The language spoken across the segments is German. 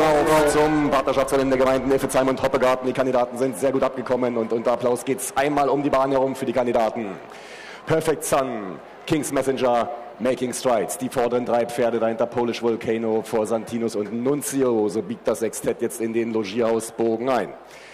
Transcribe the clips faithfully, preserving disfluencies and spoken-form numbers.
auf zum Partnerschaftsrennen der Gemeinden Iffezheim und Hoppegarten. Die Kandidaten sind sehr gut abgekommen und unter Applaus geht es einmal um die Bahn herum für die Kandidaten. Perfect Sun, King's Messenger, Making Strides. Die vorderen drei Pferde, dahinter Polish Volcano, vor Santinos und Nunzio. So biegt das Sextett jetzt in den Logierhausbogen ein.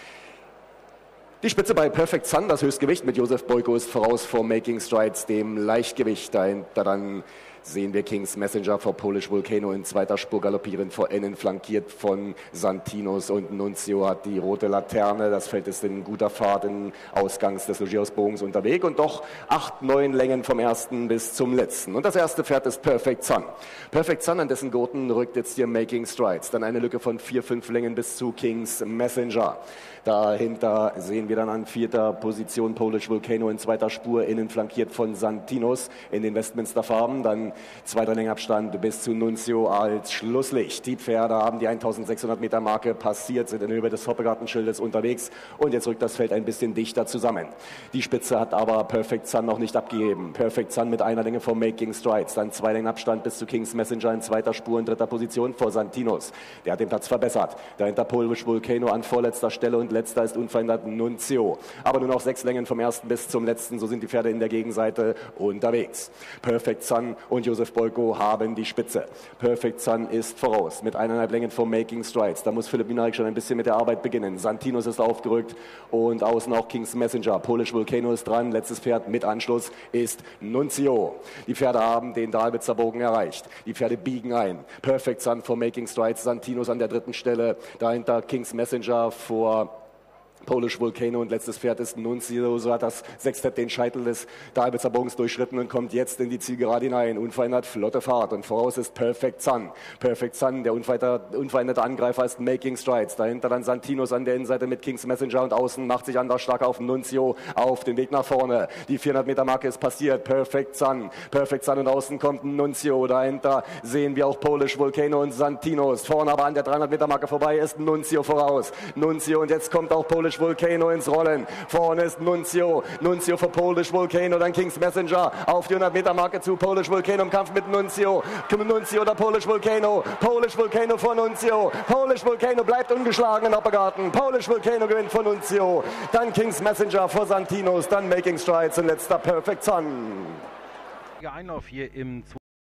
Die Spitze bei Perfect Sun, das Höchstgewicht mit Josef Boyko, ist voraus vor Making Strides, dem Leichtgewicht. Dahinter dann sehen wir King's Messenger vor Polish Volcano in zweiter Spur galoppieren, vor innen flankiert von Santinos, und Nunzio hat die rote Laterne. Das Feld ist in guter Fahrt in Ausgangs des Logierhausbogens unterwegs und doch acht, neun Längen vom ersten bis zum letzten. Und das erste Pferd ist Perfect Sun. Perfect Sun, an dessen Gurten rückt jetzt hier Making Strides. Dann eine Lücke von vier, fünf Längen bis zu King's Messenger. Dahinter sehen wir dann an vierter Position Polish Volcano in zweiter Spur, innen flankiert von Santinos in den Westminster-Farben. Dann zwei, drei Längen Abstand bis zu Nunzio als Schlusslicht. Die Pferde haben die eintausendsechshundert Meter Marke passiert, sind in der Höhe des Hoppegartenschildes unterwegs und jetzt rückt das Feld ein bisschen dichter zusammen. Die Spitze hat aber Perfect Sun noch nicht abgegeben. Perfect Sun mit einer Länge vor Making Strides, dann zwei Längen Abstand bis zu King's Messenger in zweiter Spur in dritter Position vor Santinos. Der hat den Platz verbessert. Dahinter Polish Volcano an vorletzter Stelle und letzter ist unverändert Nunzio. Aber nur noch sechs Längen vom ersten bis zum letzten, so sind die Pferde in der Gegenseite unterwegs. Perfect Sun und Josef Boyko haben die Spitze. Perfect Sun ist voraus mit eineinhalb Längen vor Making Strides. Da muss Philipp Minarik schon ein bisschen mit der Arbeit beginnen. Santinos ist aufgerückt und außen auch King's Messenger. Polish Volcano ist dran. Letztes Pferd mit Anschluss ist Nunzio. Die Pferde haben den Dahlwitzer Bogen erreicht. Die Pferde biegen ein. Perfect Sun vor Making Strides. Santinos an der dritten Stelle. Dahinter King's Messenger vor Polish Volcano und letztes Pferd ist Nunzio. So hat das Sextett den Scheitel des Dahlwitzer Bogens durchschritten und kommt jetzt in die Zielgerade hinein. Unverändert flotte Fahrt und voraus ist Perfect Sun. Perfect Sun, der unveränderte Angreifer ist Making Strides. Dahinter dann Santinos an der Innenseite mit King's Messenger und außen macht sich Anders stark auf Nunzio auf den Weg nach vorne. Die vierhundert Meter Marke ist passiert. Perfect Sun. Perfect Sun und außen kommt Nunzio. Dahinter sehen wir auch Polish Volcano und Santinos. Vorne aber an der dreihundert Meter Marke vorbei ist Nunzio voraus. Nunzio und jetzt kommt auch Polish Volcano ins Rollen. Vorne ist Nunzio. Nunzio für Polish Volcano, dann King's Messenger auf die hundert Meter Marke zu. Polish Volcano im Kampf mit Nunzio. Nunzio oder Polish Volcano. Polish Volcano vor Nunzio. Polish Volcano bleibt ungeschlagen in Hoppegarten. Polish Volcano gewinnt von Nunzio. Dann King's Messenger vor Santinos. Dann Making Strides und letzter Perfect Sun. Einlauf hier im